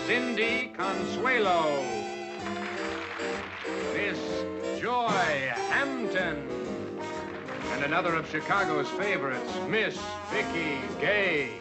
Cindy Consuelo, Miss Joy Hampton, and another of Chicago's favorites, Miss Vicky Gay.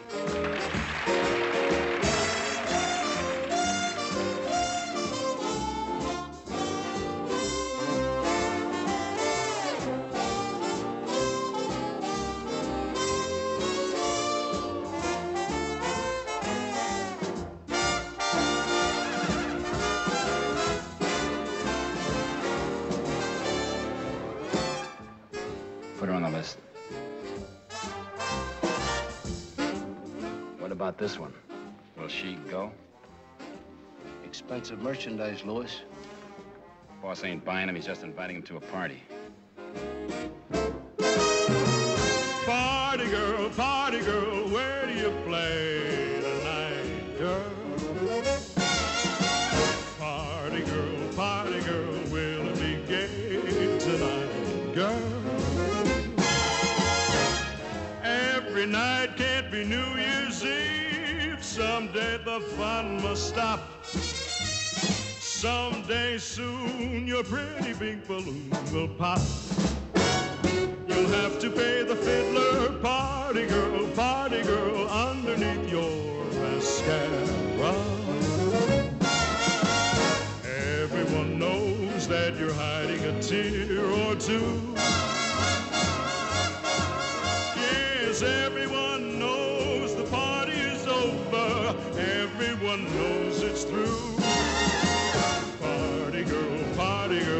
Put her on the list. What about this one? Will she go? Expensive merchandise, Louis. Boss ain't buying him, he's just inviting him to a party. Party girl, where do you play tonight, girl? Party girl, will it be gay tonight, girl? Every night can't be New Year's Eve. Someday the fun must stop. Someday soon your pretty big balloon will pop. You'll have to pay the fiddler, party girl, underneath your mascara. Everyone knows that you're hiding a tear or two. Yes, everyone knows the party is over. Everyone knows it's through. Party girl,